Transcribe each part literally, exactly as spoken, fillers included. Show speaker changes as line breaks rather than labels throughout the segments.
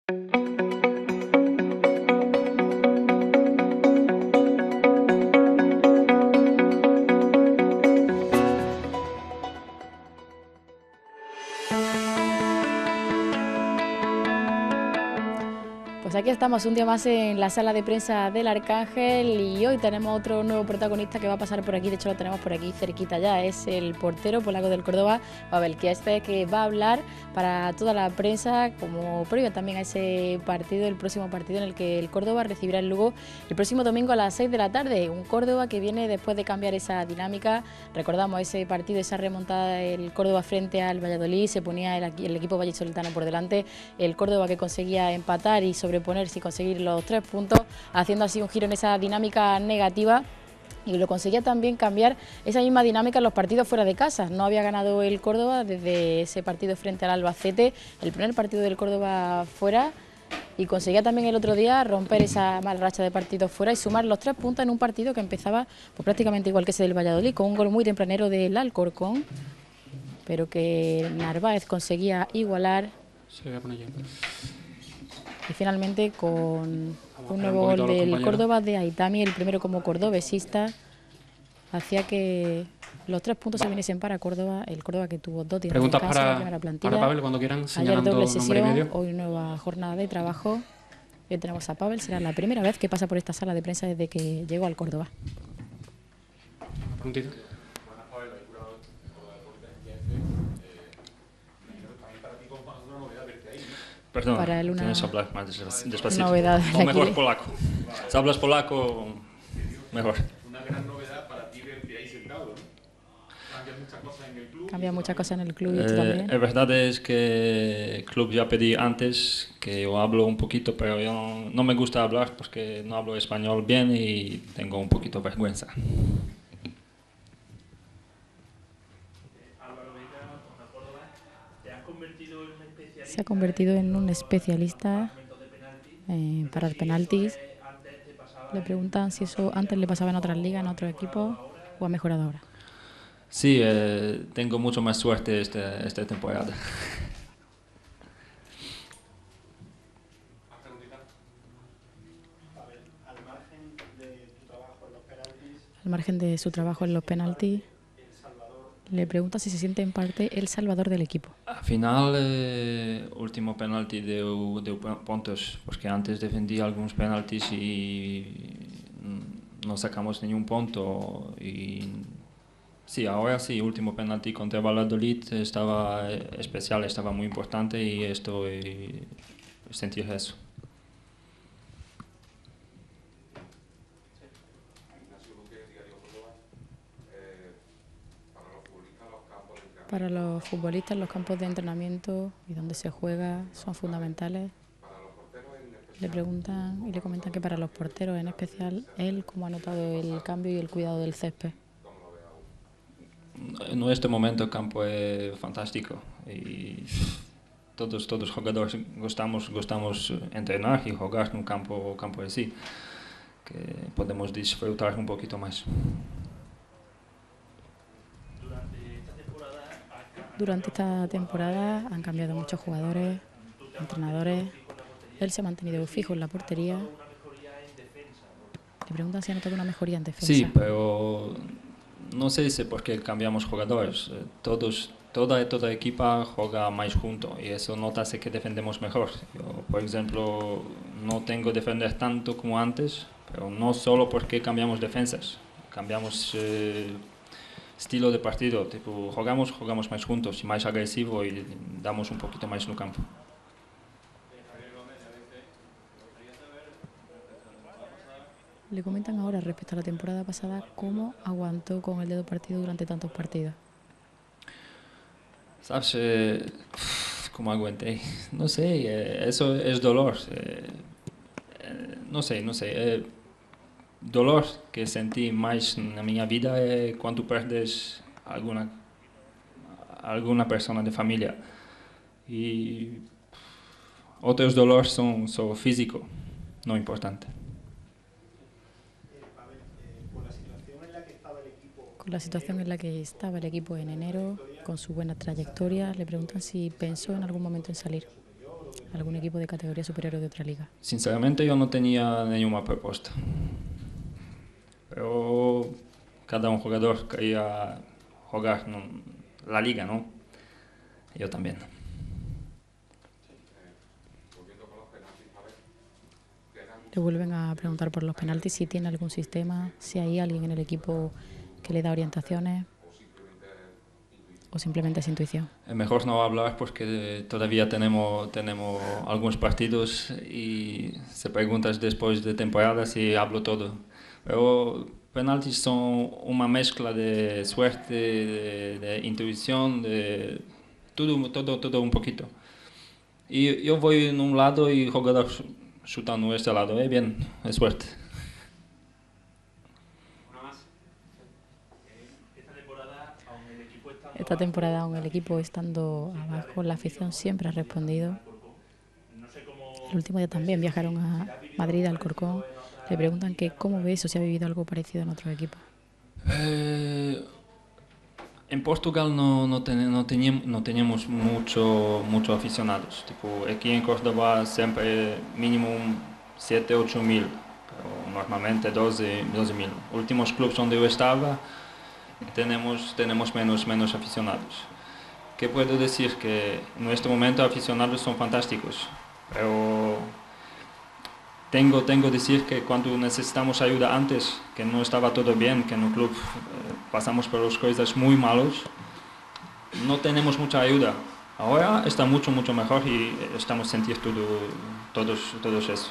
Pues aquí estamos un día más en la sala de prensa del Arcángel y hoy tenemos otro nuevo protagonista que va a pasar por aquí, de hecho lo tenemos por aquí cerquita ya, es el portero polaco del Córdoba, Pavel Kieszczak, que va a hablar para toda la prensa como previa también a ese partido, el próximo partido en el que el Córdoba recibirá el Lugo el próximo domingo a las seis de la tarde, un Córdoba que viene después de cambiar esa dinámica. Recordamos ese partido, esa remontada del Córdoba frente al Valladolid, se ponía el, el equipo vallisoletano por delante, el Córdoba que conseguía empatar y sobre ponerse y conseguir los tres puntos, haciendo así un giro en esa dinámica negativa, y lo conseguía también cambiar esa misma dinámica en los partidos fuera de casa. No había ganado el Córdoba desde ese partido frente al Albacete, el primer partido del Córdoba fuera, y conseguía también el otro día romper esa mala racha de partidos fuera y sumar los tres puntos en un partido que empezaba pues, prácticamente igual que ese del Valladolid, con un gol muy tempranero del Alcorcón, pero que Narváez conseguía igualar.
Se voy a poner yo.
Y finalmente con un nuevo gol del Córdoba de Aitami, el primero como cordobesista, hacía que los tres puntos se viniesen para Córdoba, el Córdoba que tuvo dos tiempos en casa,
para,
la primera plantilla.
Para Pavel, cuando quieran,
ayer doble sesión, hoy nueva jornada de trabajo. Hoy tenemos a Pavel, será la primera vez que pasa por esta sala de prensa desde que llegó al Córdoba.
Puntito.
Perdón,
para él una
tienes que hablar más despacito.
Novedad
o mejor polaco. Si hablas polaco, mejor.
Una gran novedad para ti verte ahí sentado, ¿no? Cambia muchas cosas en el club.
Cambia muchas cosas en el club y
eh,
tú también.
La verdad es que el club ya pedí antes que yo hablo un poquito, pero yo no, no me gusta hablar porque no hablo español bien y tengo un poquito de vergüenza.
Se ha convertido en un especialista en parar penaltis. Le preguntan si eso antes le pasaba en otras ligas, en otros equipos, o ha mejorado ahora.
Sí, eh, tengo mucho más suerte esta, esta temporada.
Al margen de su trabajo en los penaltis, le pregunta si se siente en parte el salvador del equipo.
Al final, eh, último penalti de, de puntos, porque antes defendí algunos penaltis y no sacamos ningún punto. Y sí, ahora sí, último penalti contra Valladolid estaba especial, estaba muy importante y estoy sentí eso.
Para los futbolistas, los campos de entrenamiento y donde se juega son fundamentales. Le preguntan y le comentan que para los porteros, en especial, él, cómo ha notado el cambio y el cuidado del césped.
En este momento el campo es fantástico y todos todos los jugadores gustamos gustamos entrenar y jugar en un campo campo así, que podemos disfrutar un poquito más.
Durante esta temporada han cambiado muchos jugadores, entrenadores. Él se ha mantenido fijo en la portería. Le preguntan si ha notado una mejoría en defensa.
Sí, pero no sé si por qué cambiamos jugadores. Todos, toda toda equipa juega más junto y eso nota que defendemos mejor. Yo, por ejemplo, no tengo que defender tanto como antes, pero no solo porque cambiamos defensas. Cambiamos eh, estilo de partido, tipo, jugamos, jugamos más juntos y más agresivo y damos un poquito más en el campo.
Le comentan ahora respecto a la temporada pasada cómo aguantó con el dedo partido durante tantos partidos.
¿Sabes? Eh, ¿Cómo aguanté? No sé, eh, eso es dolor. Eh, eh, no sé, no sé. Eh, dolor que sentí más en mi vida es cuando perdes alguna, alguna persona de familia. Y otros dolores son, son físicos, no importantes.
Con la situación en la que estaba el equipo en enero, con su buena trayectoria, le preguntan si pensó en algún momento en salir. algún equipo de categoría superior o de otra liga?
Sinceramente yo no tenía ninguna propuesta, pero cada un jugador quería jugar ¿no? la liga, ¿no? Yo también.
Le vuelven a preguntar por los penaltis, si tiene algún sistema, si hay alguien en el equipo que le da orientaciones o simplemente es intuición.
Es mejor no hablar porque todavía tenemos, tenemos algunos partidos y se preguntas después de temporada si hablo todo. Pero penaltis son una mezcla de suerte, de, de intuición, de todo, todo, todo un poquito. Y yo voy en un lado y el jugador chutando este lado, eh, bien, es suerte.
Esta temporada, aún el equipo estando abajo, la afición siempre ha respondido. El último día también viajaron a Madrid, al Alcorcón. Le preguntan que cómo ve eso, si ha vivido algo parecido en otros equipos.
Eh, en Portugal no, no, ten, no, teníamos, no teníamos mucho, mucho aficionados. Tipo, aquí en Córdoba siempre mínimo siete, ocho mil, pero normalmente doce mil. Últimos clubes donde yo estaba tenemos, tenemos menos, menos aficionados. ¿Qué puedo decir? Que en nuestro momento aficionados son fantásticos, pero tengo, tengo que decir que cuando necesitamos ayuda antes, que no estaba todo bien, que en el club eh, pasamos por las cosas muy malos, no tenemos mucha ayuda. Ahora está mucho, mucho mejor y estamos sintiendo todo, todos, todos eso.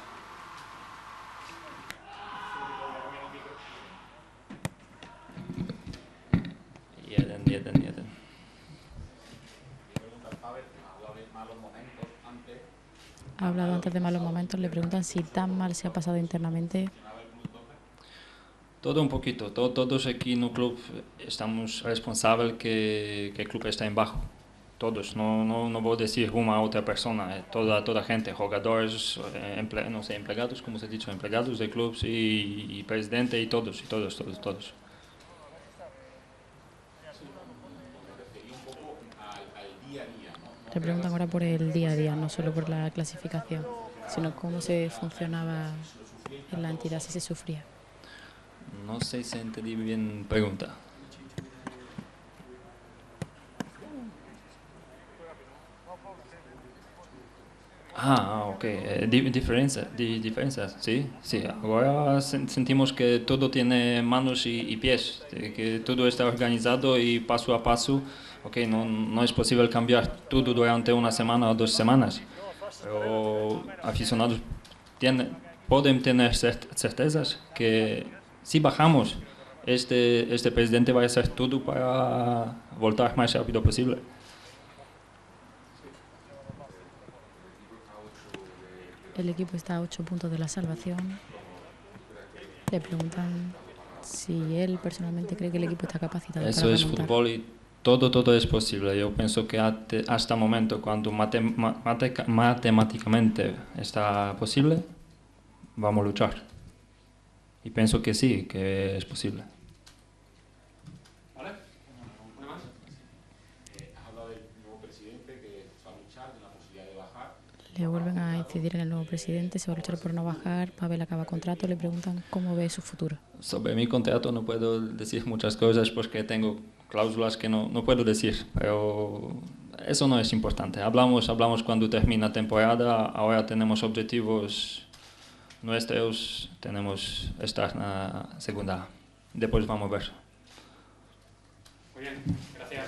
Jeden, jeden, jeden.
Ha hablado antes de malos momentos, le preguntan si tan mal se ha pasado internamente.
Todo un poquito, todo, todos aquí en el club estamos responsables que, que el club está en bajo. Todos, no, no, no voy a decir una a otra persona, toda, toda gente, jugadores, emple, no sé, empleados, como se ha dicho, empleados de clubes y, y presidente y todos, y todos, todos, todos.
Le preguntan ahora por el día a día, no solo por la clasificación, sino cómo se funcionaba en la entidad, si se sufría.
No sé si entendí bien la pregunta. Ah, ok. Eh, di diferencia, di diferencias, sí, sí. Ahora sentimos que todo tiene manos y, y pies, que todo está organizado y paso a paso. Ok, no, no es posible cambiar todo durante una semana o dos semanas, pero aficionados tienen, pueden tener certezas que si bajamos, este, este presidente va a hacer todo para voltar más rápido posible.
El equipo está a ocho puntos de la salvación. Le preguntan si él personalmente cree que el equipo está capacitado
Eso
para
es
remontar.
fútbol y todo, todo es posible. Yo pienso que hasta el momento, cuando mate, mate, matemáticamente está posible, vamos a luchar. Y pienso que sí, que es posible.
¿Vale? ¿Una más? Eh, has hablado del nuevo presidente que va a luchar, de la posibilidad de bajar.
Le vuelven a incidir en el nuevo presidente, se va a luchar por no bajar. Pavel acaba contrato, le preguntan cómo ve su futuro.
Sobre mi contrato no puedo decir muchas cosas porque tengo cláusulas que no, no puedo decir, pero eso no es importante. Hablamos, hablamos cuando termina la temporada, ahora tenemos objetivos nuestros, tenemos estar en la segunda. Después vamos a ver.
Muy bien, gracias.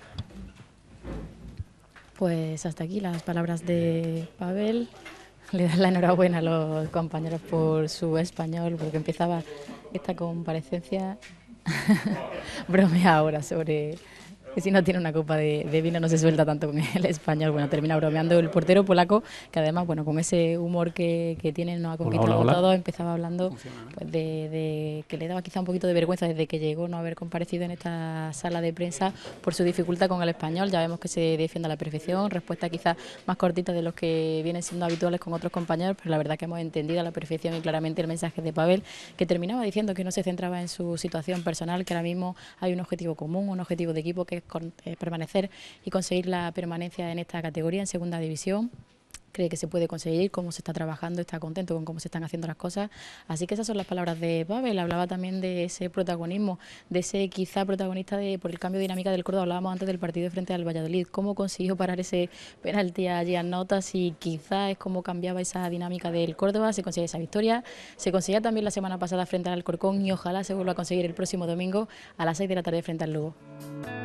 Pues hasta aquí las palabras de Pavel. Le dan la enhorabuena a los compañeros por su español, porque empezaba esta comparecencia. Bromea ahora sobre que si no tiene una copa de, de vino no se suelta tanto con el español. Bueno, termina bromeando el portero polaco, que además, bueno, con ese humor que, que tiene, nos ha conquistado
hola, hola, hola.
todo. Empezaba hablando pues, de, de que le daba quizá un poquito de vergüenza desde que llegó no haber comparecido en esta sala de prensa por su dificultad con el español. Ya vemos que se defiende a la perfección, respuesta quizás más cortita de los que vienen siendo habituales con otros compañeros, pero la verdad que hemos entendido a la perfección y claramente el mensaje de Pavel, que terminaba diciendo que no se centraba en su situación personal, que ahora mismo hay un objetivo común, un objetivo de equipo, que es con, eh, permanecer y conseguir la permanencia en esta categoría, en segunda división. cree que se puede conseguir, cómo se está trabajando, está contento con cómo se están haciendo las cosas. Así que esas son las palabras de Pavel. Hablaba también de ese protagonismo, de ese quizá protagonista de por el cambio de dinámica del Córdoba. Hablábamos antes del partido frente al Valladolid, cómo consiguió parar ese penalti a Gian Notas y quizá es como cambiaba esa dinámica del Córdoba, se consigue esa victoria, se conseguía también la semana pasada frente al Alcorcón y ojalá se vuelva a conseguir el próximo domingo a las seis de la tarde frente al Lugo.